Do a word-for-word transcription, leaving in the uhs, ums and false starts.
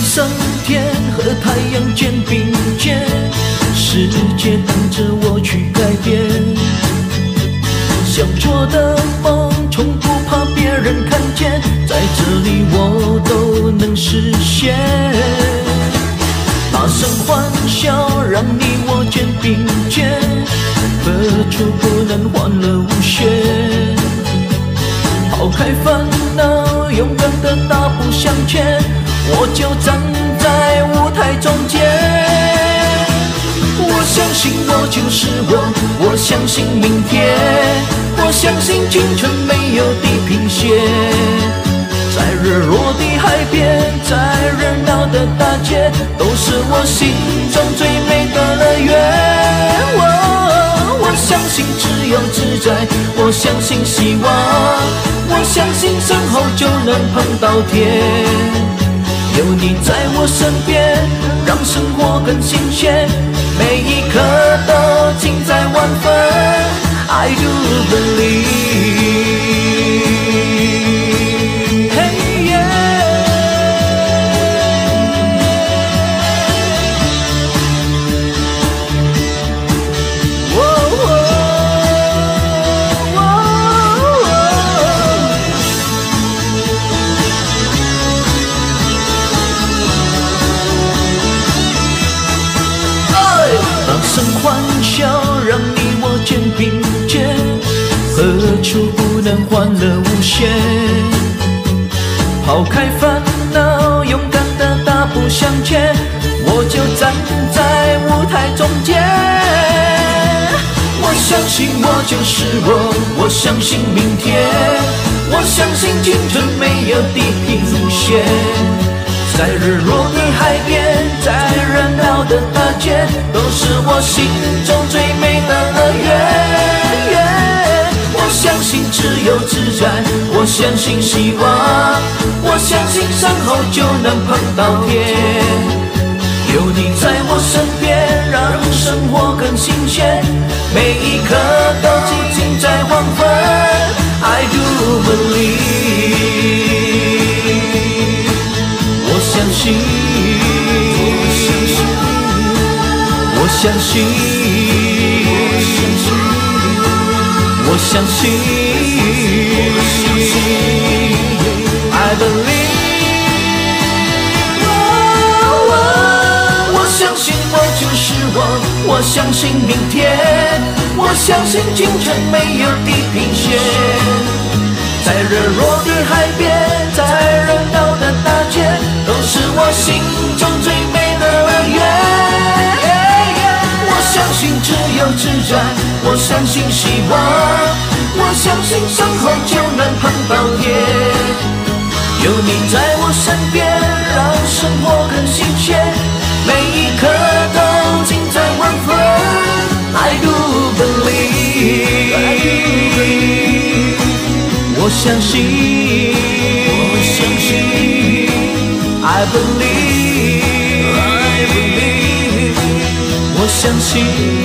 上天和太阳肩并肩，世界等着我去改变。想做的梦，从不怕别人看见，在这里我都能实现。大声欢笑，让你我肩并肩，何处不能欢乐无限？抛开烦恼，勇敢的大步向前，我就站在舞台中间。我相信我就是我，我相信明天，我相信青春没有地平线。在热络的海边，在热闹的大街，都是我心中最美的乐园。我, 我相信自由自在，我相信希望，我相信身后就能碰到天。有你在我身边，让生活更新鲜，每一刻都精彩万分。I do believe。大声欢笑，让你我肩并肩，何处不能欢乐无限？抛开烦恼，勇敢的大步向前，我就站在舞台中间。我相信我就是我，我相信明天，我相信青春没有地平线。在日落的海边，在热闹的大街，都是我心中最美的乐园。我相信自由自在，我相信希望，我相信身后就能碰到天。有你在我身边，让生活更新鲜，每一刻都精彩万分。I do believe。我相信，我相信，我相信 ，I believe。我相信我就是我，我相信明天，我相信青春没有地平线。在热络的海边，在热闹的大街，都是我心中最美的乐园。我相信自由自在，我相信希望，我相信身后就能碰到天。有你在我身边，让生活更新鲜，每一刻都精彩万分。I do believe。我相信，我相信 ，I believe，I believe， 我相信。